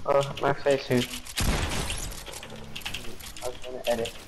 Oh, my face too. I was gonna edit.